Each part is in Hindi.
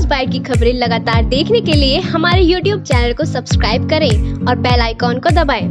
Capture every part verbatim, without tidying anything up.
बाइट की खबरें लगातार देखने के लिए हमारे यूट्यूब चैनल को सब्सक्राइब करें और बेल आइकॉन को दबाएं।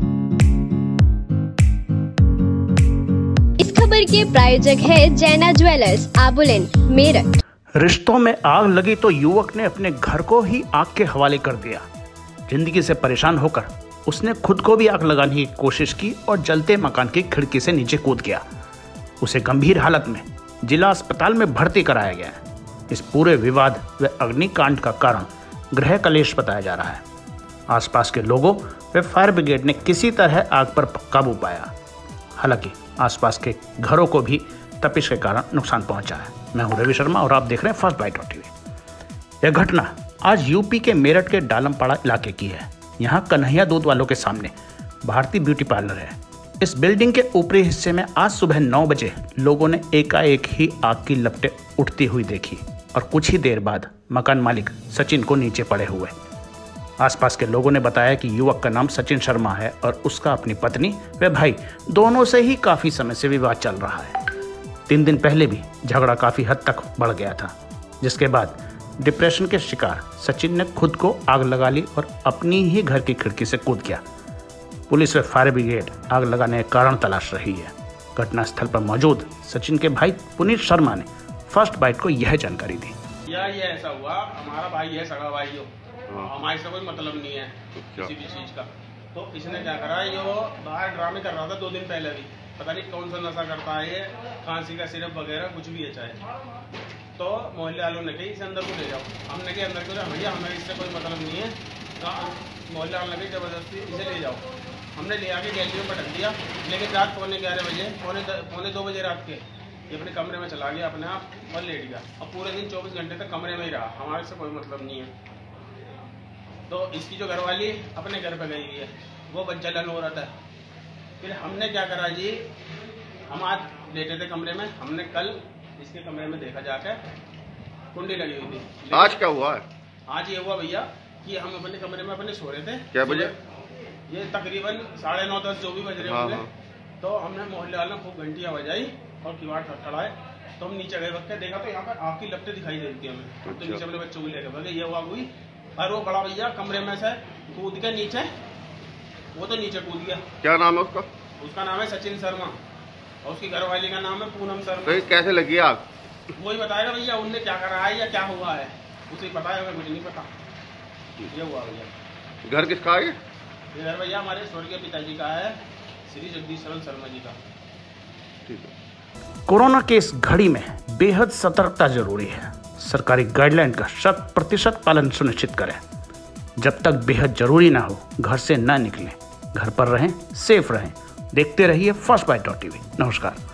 इस खबर के प्रायोजक है जैना ज्वेलर्स, आबुलेन, मेरठ। रिश्तों में आग लगी तो युवक ने अपने घर को ही आग के हवाले कर दिया। जिंदगी से परेशान होकर उसने खुद को भी आग लगाने की कोशिश की और जलते मकान की खिड़की से नीचे कूद गया। उसे गंभीर हालत में जिला अस्पताल में भर्ती कराया गया है। इस पूरे विवाद व अग्निकांड का कारण गृह कलेश बताया जा रहा है। आसपास के लोगों व फायर ब्रिगेड ने किसी तरह आग पर काबू पाया। हालांकि आसपास के घरों को भी तपिश के कारण नुकसान पहुंचा है। मैं हूं रवि शर्मा और आप देख रहे हैं फर्स्ट बाइट टीवी। यह घटना आज यूपी के मेरठ के डालमपाड़ा इलाके की है। यहाँ कन्हैया दूध वालों के सामने भारतीय ब्यूटी पार्लर है। इस बिल्डिंग के ऊपरी हिस्से में आज सुबह नौ बजे लोगों ने एकाएक ही आग की लपटें उठती हुई देखी और कुछ ही देर बाद मकान मालिक सचिन को नीचे पड़े हुए। आसपास के लोगों ने बताया कि युवक का नाम सचिन शर्मा है और उसका अपनी पत्नी व भाई दोनों से ही काफ़ी समय से विवाद चल रहा है। तीन दिन पहले भी झगड़ा काफ़ी हद तक बढ़ गया था, जिसके बाद डिप्रेशन के शिकार सचिन ने खुद को आग लगा ली और अपनी ही घर की खिड़की से कूद गया। पुलिस व फायर ब्रिगेड आग लगाने के कारण तलाश रही है। घटनास्थल पर मौजूद सचिन के भाई पुनीत शर्मा ने फर्स्ट बाइट को यह जानकारी दी। यार ये ऐसा हुआ, हमारा भाई है, सगा भाई हो, हमारे से कोई मतलब नहीं है किसी भी चीज का। तो इसने क्या करा, ये बाहर ड्रामे कर रहा था दो दिन पहले भी, पता नहीं कौन सा नशा करता है ये, खांसी का सिरप वगैरह कुछ भी है चाहे। तो मोहल्ले वालों ने कही इसे अंदर को ले जाओ। हमने कहा अंदर को जाओ भैया, हमें इससे कोई मतलब नहीं है। मोहल्ले वालों ने जबरदस्ती इसे ले जाओ। हमने ले आके गैलरी में पटक दिया, लेकिन रात पौने ग्यारह बजे पौने पौने दो बजे रात के ये अपने कमरे में चला गया अपने आप और लेट गया। अब पूरे दिन चौबीस घंटे तक कमरे में ही रहा, हमारे से कोई मतलब नहीं है। तो इसकी जो घरवाली अपने घर पे गई हुई है, वो जलन हो रहा था। फिर हमने क्या करा जी, हम आज लेटे थे कमरे में, हमने कल इसके कमरे में देखा जाकर कुंडी लगी हुई थी। आज क्या हुआ है? आज ये हुआ भैया कि हम अपने कमरे में अपने सो रहे थे। क्या बजे? ये तकरीबन साढ़े नौ दस जो भी बज रहे होंगे। तो हमने मोहल्ले वालों को खूब घंटियां बजाई और किवाड़ खड़खड़ाए। तो हम नीचे गए, वक्त देखा तो यहाँ पर आग की लपटें दिखाई दे रही थी हमें। अच्छा। तो नीचे अपने बच्चों को लेकर भागे, ये हुआ हुई। और वो बड़ा भैया कमरे में से कूद के नीचे, वो तो नीचे कूद गया। क्या नाम है उसका? उसका नाम है सचिन शर्मा और उसकी घरवाली का नाम है पूनम शर्मा। तो कैसे लगी आग? वही बताएगा भैया, उनने क्या करा है या क्या हुआ है, उसे पता है, मुझे नहीं पता। ये हुआ भैया। घर किसका है? ये घर भैया हमारे स्वर्गीय पिताजी का है, श्री जगदीश शर्मा जी का। ठीक है। कोरोना के इस घड़ी में बेहद सतर्कता जरूरी है। सरकारी गाइडलाइन का शत प्रतिशत पालन सुनिश्चित करें। जब तक बेहद जरूरी ना हो घर से ना निकलें, घर पर रहें, सेफ रहें। देखते रहिए फर्स्ट बाइट टीवी। नमस्कार।